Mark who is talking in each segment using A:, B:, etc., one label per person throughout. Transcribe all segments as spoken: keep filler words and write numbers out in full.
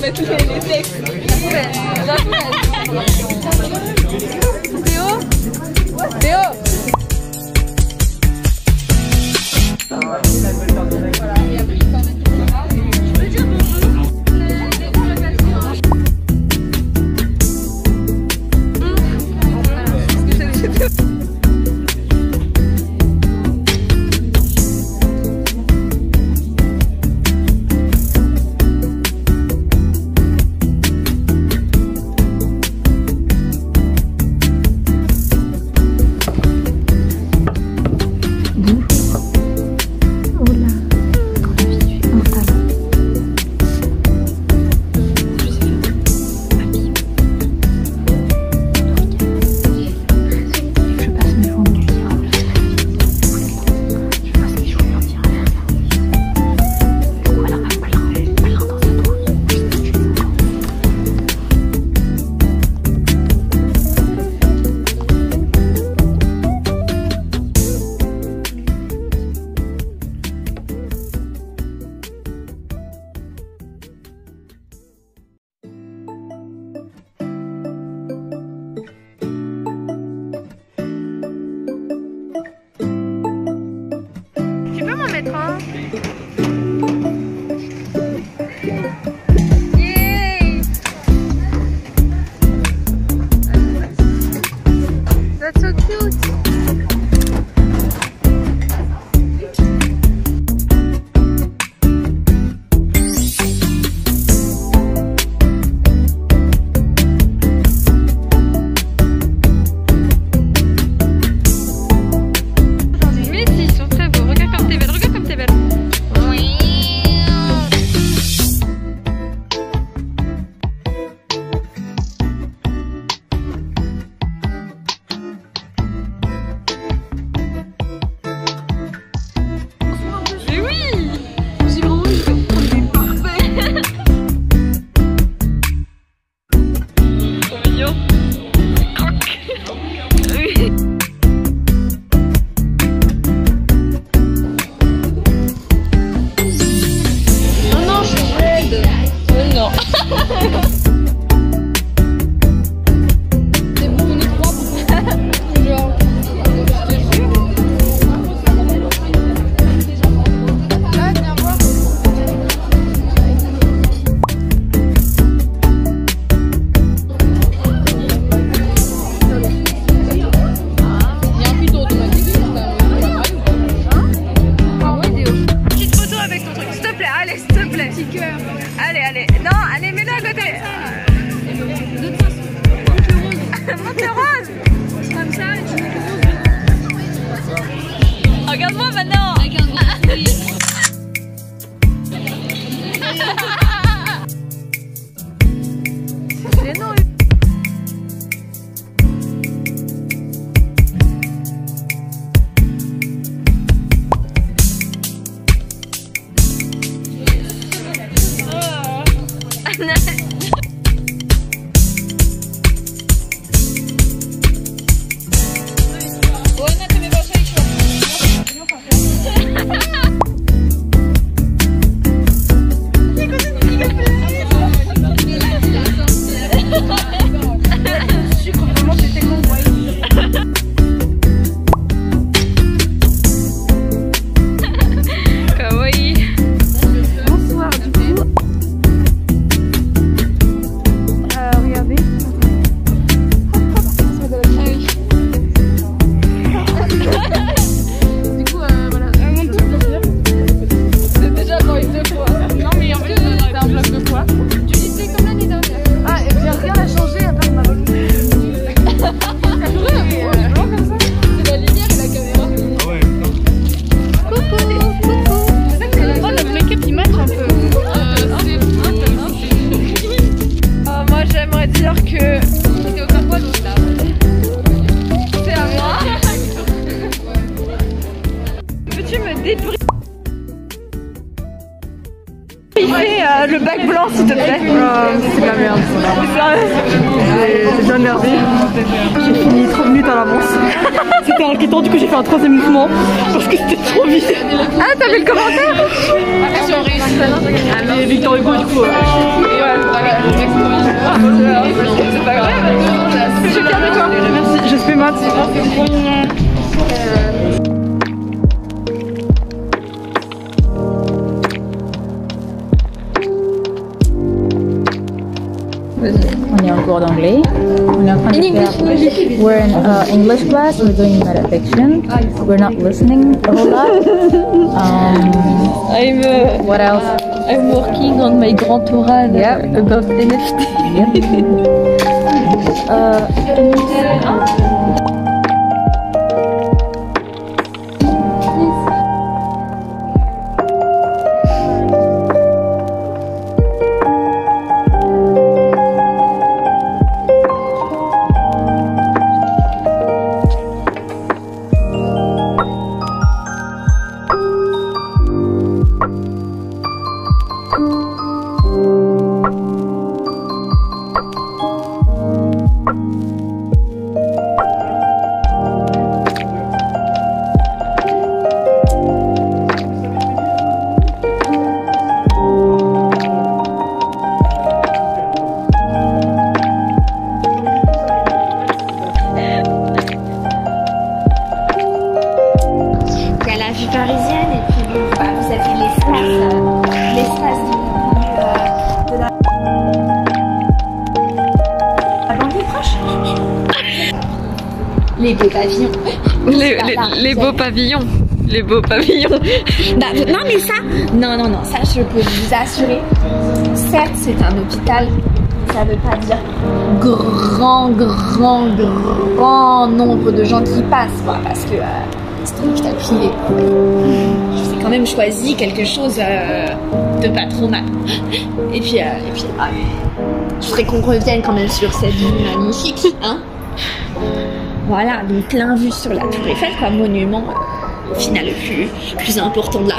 A: mettre les, les textes. Théo Théo
B: Allez, allez. Non, allez, mets-le à côté. Monte rose. Comme ça, et tu mets rose. Regarde-moi maintenant. C'est gênant. Euh, le bac blanc s'il te plaît.
A: Oh, c'est de la merde.
B: C'est
A: J'ai bien merdé. J'ai fini trente minutes à l'avance.
C: C'était inquiétant, du coup j'ai fait un troisième mouvement parce que c'était trop vite.
B: Ah, t'as vu le commentaire?
A: Attention, on réussit.
C: Mais Victor Hugo, du coup. Euh...
A: Et ouais, voilà, c'est pas grave.
B: Je suis fière de toi.
C: Merci, je fais maths.
D: On est en cours d'anglais. On est en train de faire. We're in uh, English class. We're doing metafiction. We're not listening a whole lot. Um,
A: I'm, uh,
D: what else?
A: I'm working on my grand oral
D: Yep.
A: about N F T.
D: Yep. uh,
E: parisienne et puis bon, bah, vous avez l'espace euh, l'espace de, euh, de la... la banlieue proche. Les beaux pavillons.
B: Les, les, les beaux pavillons. Les beaux pavillons.
E: Bah, non mais ça, non non non, ça je peux vous assurer. Certes c'est un hôpital, ça veut pas dire grand grand grand nombre de gens qui passent quoi, parce que euh, c'est un hôpital privé. J'ai quand même choisi quelque chose euh, de pas trop mal. Et puis, euh, et puis ah, je voudrais qu'on revienne quand même sur cette vue magnifique, hein. Voilà, donc plein vue sur la Tour Eiffel, quoi, monument euh, au final le plus, plus important de la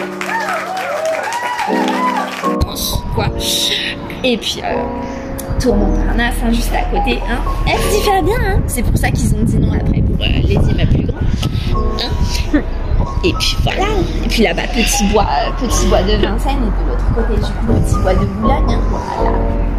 E: France, quoi. Et puis euh, Tour Montparnasse, hein, juste à côté, hein. Elle se diffère bien, hein. C'est pour ça qu'ils ont dit non après pour euh, les immeubles plus grands. Hein. Et puis voilà. Et puis là-bas, petit bois, euh, petit bois de Vincennes et de l'autre côté du coup, petit bois de Boulogne. Hein. Voilà.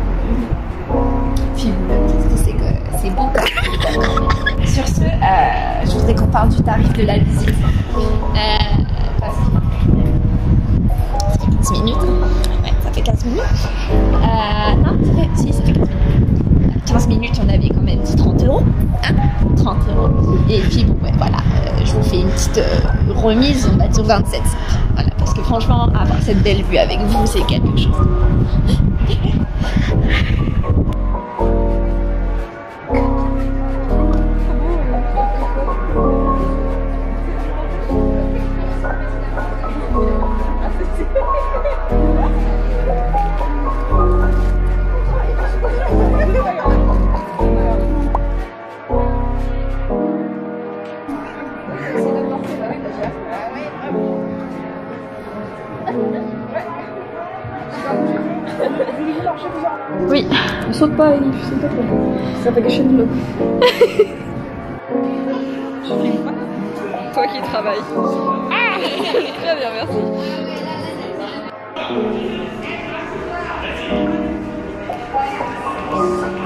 E: Puis Boulogne, qu'est-ce que c'est que c'est beau. Sur ce, euh, je voudrais qu'on parle du tarif de la visite. Euh, parce que ça fait quinze minutes. Ouais, ça fait quinze minutes. Euh, non, ça fait, si, ça fait quinze minutes. quinze minutes, on avait quand même dit trente euros. Hein, trente euros. Et puis, bon, ouais, voilà, euh, je vous fais une petite euh, remise, on va dire vingt-sept. Voilà, parce que franchement, avoir cette belle vue avec vous, c'est quelque chose.
B: Oui.
C: Ne saute pas, Elif, s'il te plaît. Ça fait gâcher de l'eau.
B: Je filme pas. Toi qui travailles. Ah très bien, merci.